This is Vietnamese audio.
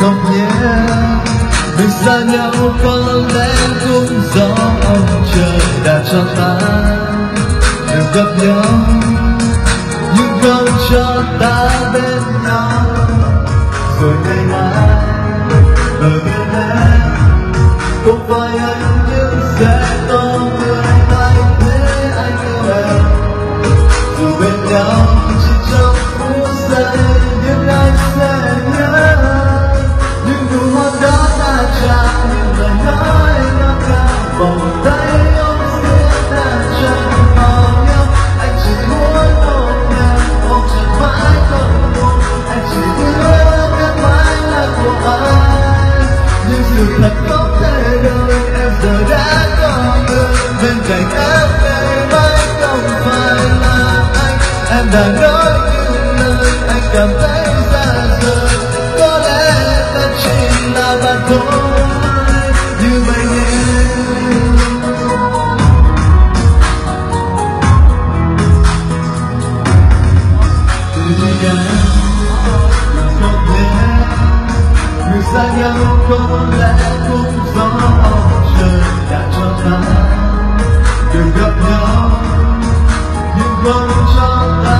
không nhé. Mình xa nhau có lẽ cũng do ông trời đã cho ta được gặp nhau, nhưng không cho ta bên nhau. Rồi ngày mai ở bên em không phải anh nhưng sẽ có người thay thế anh yêu em. Dù bên nhau chỉ trong phút giây nhưng anh sẽ nhớ những nụ hôn đó đã trao, những lời nói ngọt ngào, vòng tay ôm siết ta chân vào nhau. Anh chỉ muốn ôm em, ôm chặt mãi không buồn. Anh chỉ yêu cái mãi là của anh, nhưng sự thật không thể đời em giờ đã có người bên cạnh em. Ngày mai không phải là anh, em đã nói những lời anh cảm thấy xa rời. Có lẽ ta chỉ là bạn thôi như vậy nhé. Từ đây em không nhé, người xa nhau có lẽ cũng do ông trời đã cho ta được gặp nhau, nhưng không cho ta